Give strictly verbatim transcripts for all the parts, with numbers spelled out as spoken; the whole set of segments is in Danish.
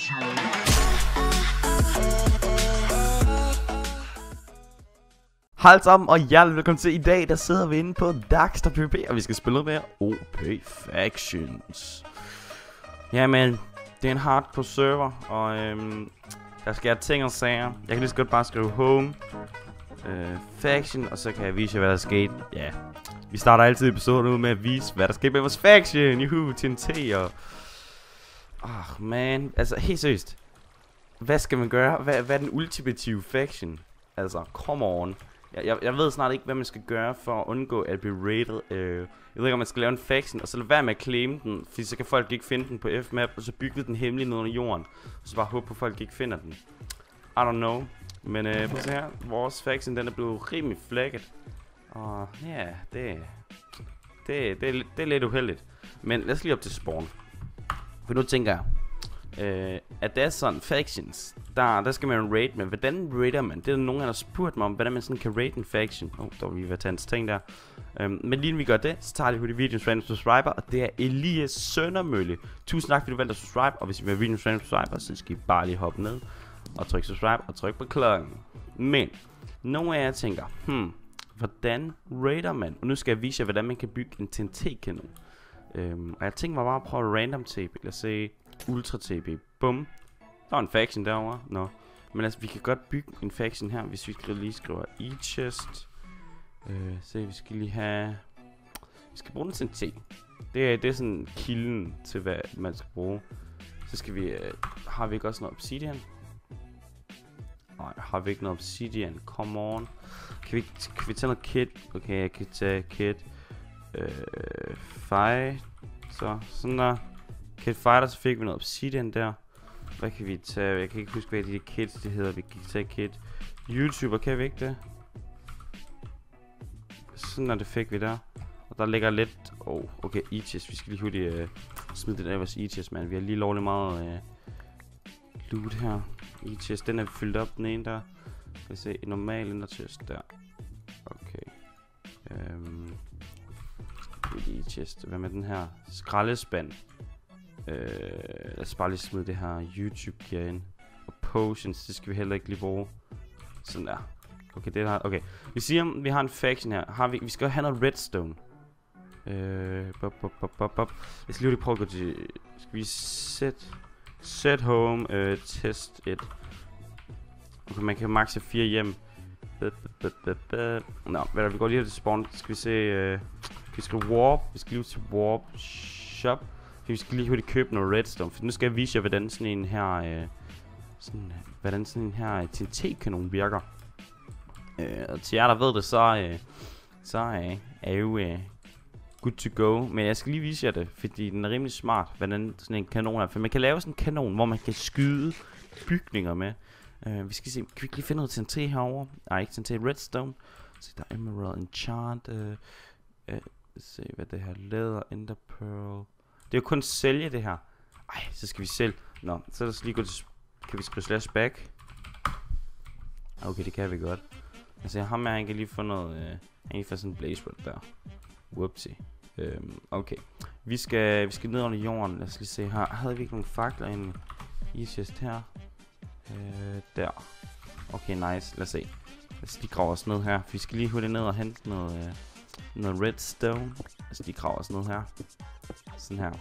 Hej alle sammen, og hjertelig velkommen til i dag. Der sidder vi inde på Daxter PvP, og vi skal spille noget mere O P Factions. Jamen, det er en hardcore server, og øhm, der sker ting og sager. Jeg kan lige så godt bare skrive home øh, faction, og så kan jeg vise jer, hvad der er sket. Ja, vi starter altid episoden ud med at vise, hvad der skete med vores faction. Juhu, T N T og... Åh, oh, man. Altså, helt seriøst. Hvad skal man gøre? Hvad, hvad er den ultimative faction? Altså, come on. Jeg, jeg, jeg ved snart ikke, hvad man skal gøre for at undgå at blive raided. Øh, jeg ved ikke, om man skal lave en faction, og så lade være med at claim den, fordi så kan folk ikke finde den på F map, og så bygge den hemmeligt ned under jorden. Og så bare håbe på, at folk ikke finder den. I don't know. Men øh, prøv at se her. Vores faction, den er blevet rimelig flagget. Og ja, det, det, det, er, det er lidt uheldigt. Men lad os lige op til spawn. For nu tænker jeg, øh, at der er sådan factions, der, der skal man raid, men hvordan raider man? Det er der nogen, der har spurgt mig om, hvordan man sådan kan raid en faction. Åh, oh, der var lige ved at tage en ting der. Um, men lige når vi gør det, så tager jeg hurtigt videoens random subscriber, og det er Elias Søndermølle. Tusind tak, fordi du valgte at subscribe, og hvis I vil have videoens random subscriber, så skal I bare lige hoppe ned og trykke subscribe og trykke på klokken. Men, nogle af jer tænker, hmm, hvordan raider man? Og nu skal jeg vise jer, hvordan man kan bygge en T N T-kanon. Um, og jeg tænker mig bare at prøve random T B. Lad os se, ultra T B. Bum. Der er en faction derovre. Nå. No. Men altså, vi kan godt bygge en faction her, hvis vi skal lige skriver e-chest. Øh, se, vi skal lige have... Vi skal bruge den til en T. Det er, det er sådan kilden til, hvad man skal bruge. Så skal vi... Øh, har vi ikke også noget obsidian? Nej, har vi ikke noget obsidian? Come on. Kan vi, kan vi tage noget kit? Okay, jeg kan tage kit. Øh, fight. Så, sådan der. Kit fighter, så fik vi noget obsidian der. Hvad kan vi tage? Jeg kan ikke huske, hvad de kits det hedder. Vi kan tage kit. YouTuber, kan vi ikke det? Sådan er det fik vi der. Og der ligger lidt... Åh, oh, okay, e-chest. Vi skal lige hurtigt uh, smide det der vores e-chest, man. Vi har lige lovligt meget uh, loot her. E-chest, den er fyldt op, den ene der. Skal vi se, en normal inderchest der. Okay. Um, e-chest. Hvad med den her? Skraldespand. Uh, lad os bare lige smide det her YouTube gear ind. Og potions, det skal vi heller ikke lige bruge. Sådan der. Okay, det er okay. Vi siger, vi har en faction her. Har vi, vi skal have noget redstone. Øh, bop, bop, bop, bop, bop. Jeg skal lige prøve at gå til... Skal vi set... Set home, øh, test et. Okay, man kan maxe fire hjem. Nå, hvad der, vi går lige til spawn. Skal vi se... Øh, vi skal warp. Vi skal lige til warp shop. Vi skal lige hurtigt købe noget redstone. For nu skal jeg vise jer, hvordan sådan en her... Øh, sådan, hvordan sådan en her T N T-kanon virker. Øh, og til jer der ved det, så, øh, så øh, er jo øh, good to go. Men jeg skal lige vise jer det, fordi den er rimelig smart, hvordan sådan en kanon er. For man kan lave sådan en kanon, hvor man kan skyde bygninger med. øh, Vi skal se, kan vi ikke lige finde noget T N T herovre? Nej, ikke T N T, redstone. Så der er emerald enchant. øh, øh, Se hvad det her læder, ender pearl. Det er jo kun at sælge det her. Ej, så skal vi sælge. Nå, så lad os lige gå til... Kan vi skrive slash back? Okay, det kan vi godt. Altså, ham her, han kan lige få noget... Øh, han kan få sådan en blaze rod der. Whoopsie. Øhm, okay. Vi skal, vi skal ned under jorden. Lad os lige se her. Havde vi ikke nogen fakler inde i chest her? Øh, der. Okay, nice. Lad os se. Lad os lige grave os ned her. Vi skal lige hurtigt ned og hente noget, øh, noget redstone. Lad os lige grave os ned her. Sådan her.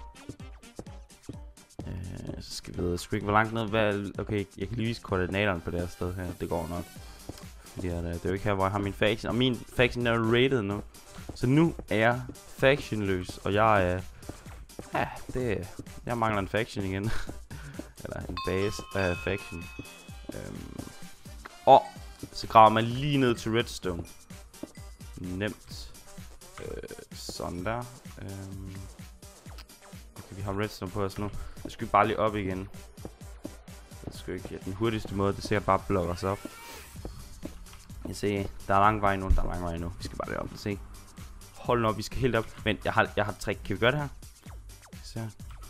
Øh, så skal vi ved. Skal vi ikke, hvor langt ned? Hvad, okay, jeg kan lige vise koordinaterne på det her sted her. Det går nok. Fordi at, uh, det er jo ikke her, hvor jeg har min faction. Og min faction er rated nu. Så nu er jeg factionløs. Og jeg er... Uh, ja, det... Jeg mangler en faction igen. Eller en base af uh, faction. Um, og så graver man lige ned til redstone. Nemt. Uh, sådan der. Um, okay, vi har redstone på os nu. Så skal vi bare lige op igen. Det skal ikke den hurtigste måde. Det ser bare blokke os op. Jeg ser, der er lang vej nu, der er lang vej nu. Vi skal bare derop og se. Hold nu op, vi skal helt op. Men jeg har, jeg har et trick. Kan vi gøre det her? Så.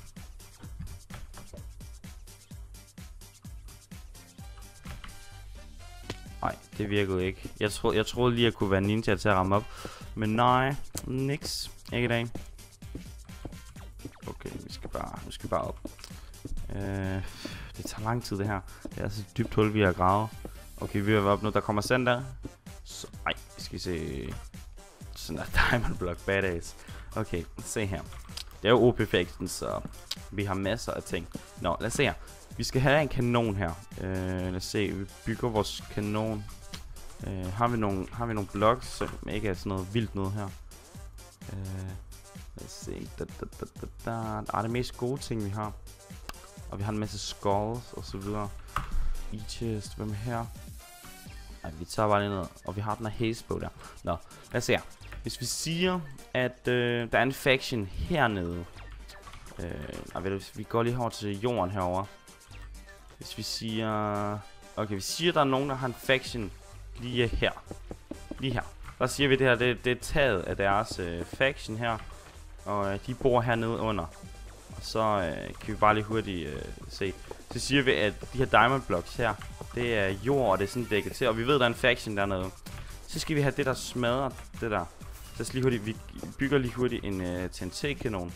Nej, det virkede ikke. Jeg troede, jeg troede lige, at jeg kunne være ninja til at ramme op. Men nej, niks. Ikke i dag. Okay, vi skal bare, vi skal bare op. Øh, det tager lang tid det her. Det er altså et dybt hul, vi har gravet. Okay, vi er oppe nu. Der kommer sand der. Så, ej, skal vi se. Sådan der diamond block badass. Okay, se her. Det er jo O P Faction, så vi har masser af ting. Nå, lad os se her. Vi skal have en kanon her. Uh, lad os se, vi bygger vores kanon. Uh, har vi nogle, har vi nogle blocks, som ikke er sådan noget vildt noget her. Uh, lad os se. Da, da, da, da, da. Ah, det er mest gode ting, vi har. Og vi har en masse skulls og så videre. E-chest, hvem er her? Ej, vi tager bare lige ned. Og vi har den her haze på der. Nå, lad os se her. Hvis vi siger, at øh, der er en faction hernede. Øh, nej, ved du, vi går lige over til jorden herover. Hvis vi siger... Okay, vi siger, at der er nogen, der har en faction lige her. Lige her. Der siger vi det her, det, det er taget af deres øh, faction her. Og øh, de bor hernede under. Og så øh, kan vi bare lige hurtigt øh, se. Så siger vi, at de her diamond blocks her, det er jord, og det er sådan dækket til. Og vi ved, der er en faction dernede. Så skal vi have det, der smadrer det der. Så lige hurtigt, vi bygger lige hurtigt en uh, T N T-kanon.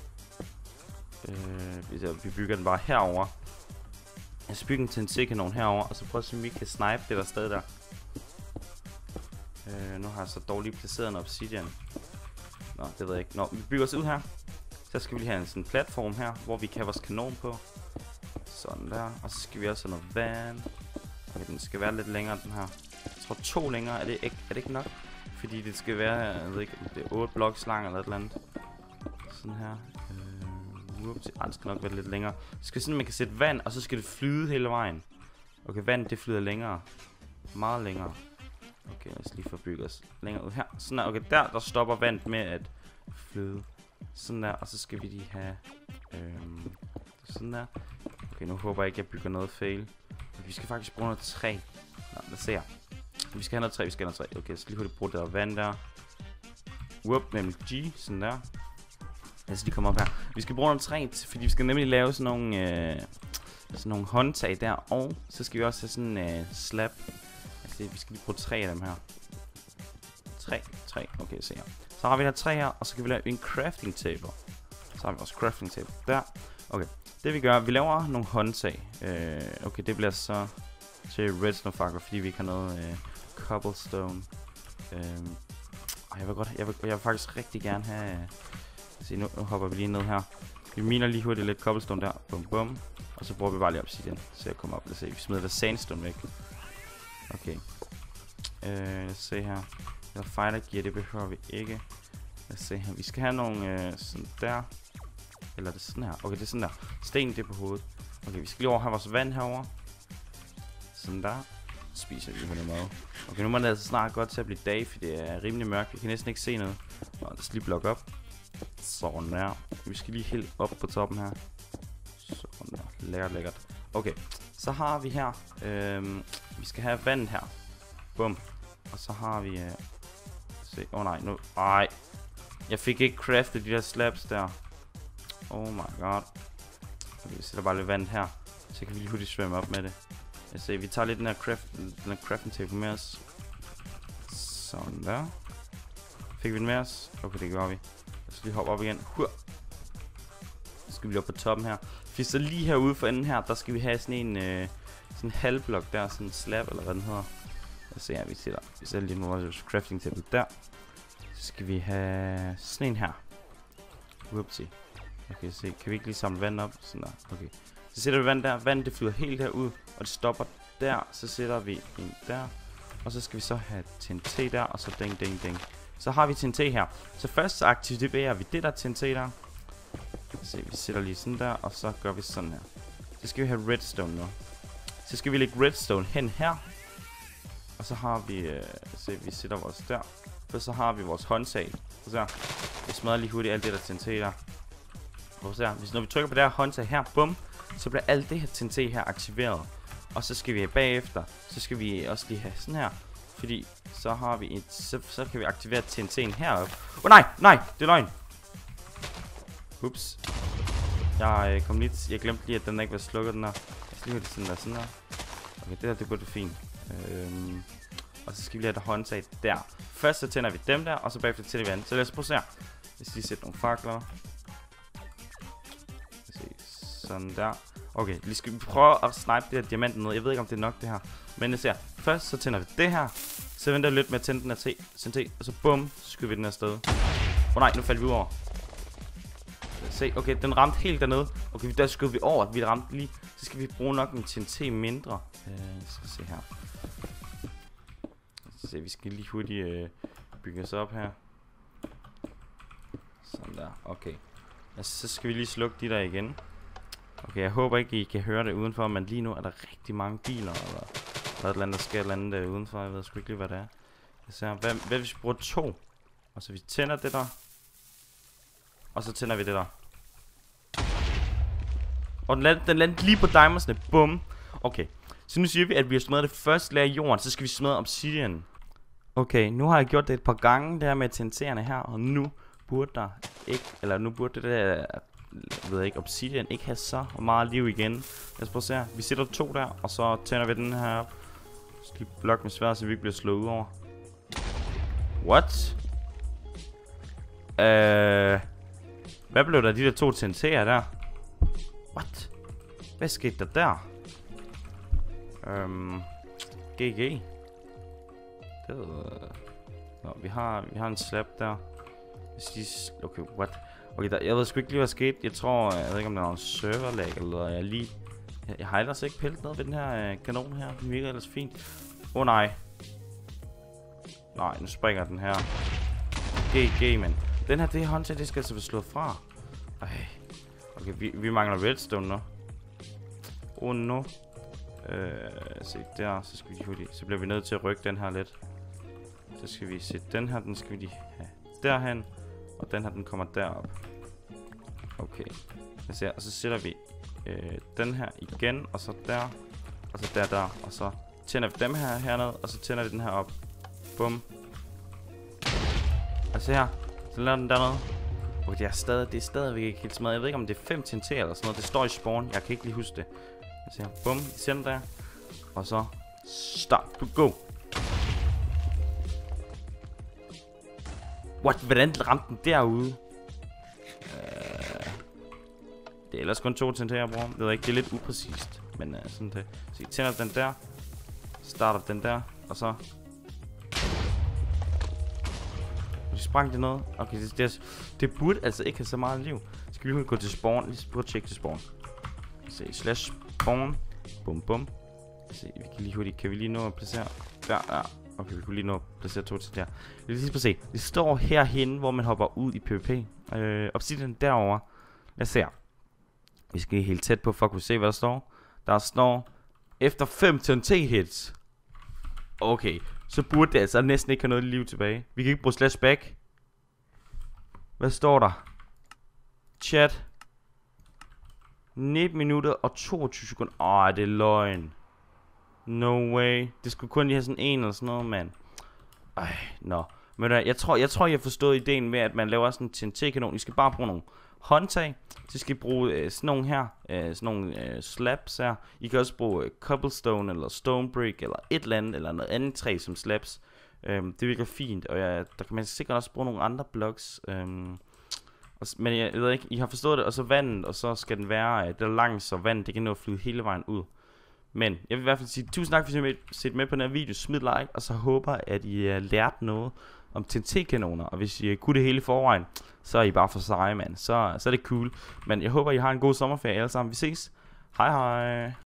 Uh, vi, vi bygger den bare herover. Jeg skal bygge en T N T-kanon herover, og så prøve at se, om vi kan snipe det der sted der. Uh, nu har jeg så dårligt placeret en obsidian. Nå, det ved jeg ikke. Nå, vi bygger os ud her. Så skal vi lige have en sådan platform her, hvor vi kan have vores kanon på. Sådan der. Og så skal vi også have noget vand. Okay, den skal være lidt længere, den her. Jeg tror to længere. Er det ikke, er det ikke nok? Fordi det skal være, jeg ved ikke, det er otte blocks lang eller et eller andet. Sådan her. Øh, ups, ah, det skal nok være lidt længere. Det skal sådan, man kan sætte vand, og så skal det flyde hele vejen. Okay, vand det flyder længere. Meget længere. Okay, lad os lige forbygge os længere ud her. Sådan der, okay, der, der stopper vand med at flyde. Sådan der, og så skal vi lige have... Øhm, sådan der. Okay, nu håber jeg ikke, jeg bygger noget fail. Vi skal faktisk bruge noget træ. Nå, lad os se her. Vi skal have noget træ, vi skal have noget træ. Okay, så lige hurtigt bruge det der vand der. Whoop, nemlig G, sådan der. Lad os lige komme op her. Vi skal bruge noget træ, fordi vi skal nemlig lave sådan nogle, øh, sådan nogle håndtag der. Og så skal vi også have sådan en øh, slab. Altså, vi skal lige bruge tre af dem her. Tre, tre, okay, se her. Så har vi her tre her, og så kan vi lave en crafting table. Så har vi også crafting table der. Okay, det vi gør, vi laver nogle håndtag. Øh, okay, det bliver så til redstone fakler, fordi vi ikke har noget øh, cobblestone. Øhm, jeg vil godt, jeg vil, jeg vil faktisk rigtig gerne have. Se, nu, nu hopper vi lige ned her. Vi miner lige hurtigt lidt cobblestone der, bum bum, og så bruger vi bare lige obsidian, så jeg kommer op. Lad os se, vi smider der sandstone væk. Okay. Øh, lad os se her. Eller fighter gear, det behøver vi ikke. Lad os se her. Vi skal have nogle øh, sådan der. Eller er det sådan her? Okay, det er sådan der. Sten, det er på hovedet. Okay, vi skal lige over have vores vand herover. Sådan der. Spiser vi med noget mad. Okay, nu må det altså snart godt til at blive dag, for det er rimelig mørkt. Vi kan næsten ikke se noget. Nå, lad os lige blokke op. Sådan der. Vi skal lige helt op på toppen her. Sådan der. Lækkert, lækkert. Okay, så har vi her. Øhm, vi skal have vand her. Bum. Og så har vi... Øh, se. Åh oh, nej, nu... Ej. Jeg fik ikke craftet de der slabs der. Oh my god. Okay, vi sætter bare lidt vand her. Så kan vi lige hurtigt svømme op med det. Jeg ser, vi tager lidt den her, craft, den her crafting table med os. Sådan der. Fik vi den med os? Okay, det gør vi. Lad os lige hoppe op igen. Hur. Så skal vi op på toppen her. For så lige herude for enden her, der skal vi have sådan en øh, sådan en halvblok der, sådan en slab eller hvad den hedder. Lad os se her, vi sætter, vi sætter lige vores crafting table der. Så skal vi have sådan en her. Whoopsie. Okay, se, kan vi ikke lige samle vand op? Sådan der, okay. Så sætter vi vand der, vand det flyder helt herud, og det stopper der, så sætter vi en der. Og så skal vi så have T N T der, og så ding, ding, ding. Så har vi T N T her. Så først så aktiverer vi det der T N T der. Se, vi sætter lige sådan der, og så gør vi sådan her. Så skal vi have redstone nu. Så skal vi lægge redstone hen her. Og så har vi, øh, se, vi sætter vores der. For så har vi vores håndtag. Og så vi smadrer lige hurtigt alt det der T N T der. Og så hvis når vi trykker på det her håndtag her, bum, så bliver alt det her T N T her aktiveret. Og så skal vi bagefter, så skal vi også lige have sådan her. Fordi så har vi et, så, så kan vi aktivere T N T'en heroppe. Åh oh, nej, nej, det er løgn. Ups. Jeg øh, kom lige, jeg glemte lige, at den ikke var slukket, den her. Jeg skal lige have det sådan der, sådan der. Okay, det her, det burde fint. Øhm, og så skal vi lige have det håndtag der. Først så tænder vi dem der, og så bagefter tænder vi andet. Så lad os prøve at se her. Jeg skal lige sætte nogle fakler. Se, sådan der. Okay, vi skal prøve at snipe det her diamanten ned. Jeg ved ikke, om det er nok det her. Men jeg ser, først så tænder vi det her. Så venter vi lidt med at tænde den her T N T. Og så bum, så skyder vi den her sted. Åh oh, nej, nu faldt vi ud over. Se, okay, den ramte helt dernede. Okay, der skød vi over. Vi ramte lige. Så skal vi bruge nok en T N T mindre. Øh, skal se her. Se, vi skal lige hurtigt øh, bygge os op her. Sådan der, okay. Altså, så skal vi lige slukke de der igen. Okay, jeg håber ikke, I kan høre det udenfor, men lige nu er der rigtig mange biler, eller der er et eller andet, der sker et eller andet udenfor. Jeg ved sgu ikke lige, hvad det er. Jeg ser, hvad, hvad hvis vi bruger to? Og så vi tænder det der. Og så tænder vi det der. Og den landede, den landede lige på diamondsene. Bum. Okay, så nu siger vi, at vi har smadret det første lag af jorden. Så skal vi smadre obsidian. Okay, nu har jeg gjort det et par gange der med T N T'erne her. Og nu burde der ikke, eller nu burde det der, jeg ved ikke, obsidian ikke have så meget liv igen. Lad os prøve at se her. Vi sætter to der, og så tænder vi den her op. Så lige blok med sværd, så vi ikke bliver slået ud over. What? Øh... Hvad blev der af de der to T N T'er der? What? Hvad skete der der? Øhm... G G. Det ved... Nå, vi har, vi har en slab der. Okay, what? Okay, der, jeg ved sgu ikke lige, hvad skete. Jeg tror, jeg ved ikke, om der er en serverlag, eller jeg lige... Jeg, jeg har ellers ikke pillet noget ved den her øh, kanon her. Den virker ellers fint. Åh oh, nej. Nej, nu springer den her. G G, men. Den her, det håndtag, det skal altså være slået fra. Ej. Okay, vi, vi mangler redstone nu. Åh, oh, no. Øh, se der, så skal vi hurtigt. Så bliver vi nødt til at rykke den her lidt. Så skal vi se den her, den skal vi lige have derhen. Og den her, den kommer derop. Okay. Jeg ser, og så sætter vi øh, den her igen, og så der. Og så der, der. Og så tænder vi dem her hernede, og så tænder vi den her op. Bum. Og se her. Så lader den dernede. Okay, det er, stadig, det er stadigvæk ikke helt smadret. Jeg ved ikke, om det er fem T N T eller sådan noget. Det står i spawn. Jeg kan ikke lige huske det. Jeg ser, bum. Vi sender der. Og så start to go. What? Hvordan ramte den derude? Uh, det er ellers kun to T N T'er, jeg bruger. Det ved jeg ikke, det er lidt upræcist. Men uh, sådan det. Så jeg tænder den der. Starter den der. Og så... Og de sprang det noget. Okay, det, det, det burde altså ikke have så meget liv. Skal vi gå til spawn? Lige prøve at tjekke til spawn. Se, slash spawn. Bum bum. Se, vi kan lige hurtigt. Kan vi lige nå at placere? Der, der. Okay, vi kunne lige nå at placere to til der. Vi lige prøve at se. Det står herhenne, hvor man hopper ud i PvP. Øh, obsidian derovre. Lad os se. Vi skal helt tæt på for at kunne se, hvad der står. Der står efter fem T N T hits. Okay, så burde det altså næsten ikke have noget liv tilbage. Vi kan ikke bruge slash back. Hvad står der? Chat. nitten minutter og toogtyve sekunder. Åh, det er løgn. No way. Det skulle kun lige have sådan en eller sådan noget, mand. Ej, nå. Men jeg tror, jeg tror, jeg har forstået ideen med, at man laver sådan en T N T-kanon. I skal bare bruge nogle håndtag. Så skal I bruge øh, sådan nogle her. Øh, sådan nogle øh, slabs her. I kan også bruge øh, cobblestone eller stone brick eller et eller andet, eller noget andet træ som slabs. Øhm, det virker fint. Og ja, der kan man sikkert også bruge nogle andre blocks. Øhm, og, men jeg, jeg ved ikke, I har forstået det. Og så vandet, og så skal den være øh, der langt, så vandet det kan nå at flyde hele vejen ud. Men jeg vil i hvert fald sige tusind tak, fordi I har set med på den her video. Smid like, og så håber at I har lært noget om T N T-kanoner. Og hvis I kunne det hele i forvejen, så er I bare for seje, mand. Så, så er det cool. Men jeg håber, I har en god sommerferie alle sammen. Vi ses. Hej hej.